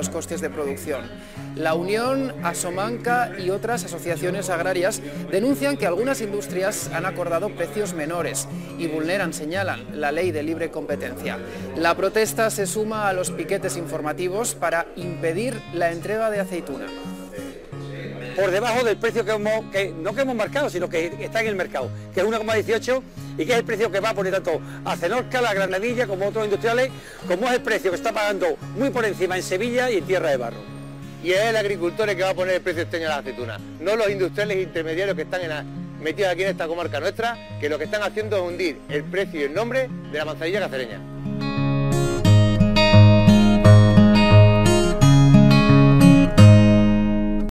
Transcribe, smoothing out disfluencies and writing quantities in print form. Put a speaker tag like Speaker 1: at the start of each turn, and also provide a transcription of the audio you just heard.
Speaker 1: los costes de producción. La Unión, Asomanca y otras asociaciones agrarias denuncian que algunas industrias han acordado precios menores y vulneran, señalan, la ley de libre competencia. La protesta se suma a los piquetes informativos para impedir la entrega de aceituna.
Speaker 2: Por debajo del precio que hemos marcado, sino que está en el mercado, que es 1,18 y que es el precio que va a poner tanto a Cenorca, la Granadilla, como otros industriales, como es el precio que está pagando muy por encima en Sevilla y en Tierra de Barro.
Speaker 3: Y es el agricultor el que va a poner el precio este año a la aceituna, no los industriales intermediarios que están metidos aquí en esta comarca nuestra, que lo que están haciendo es hundir el precio y el nombre de la manzanilla cacereña.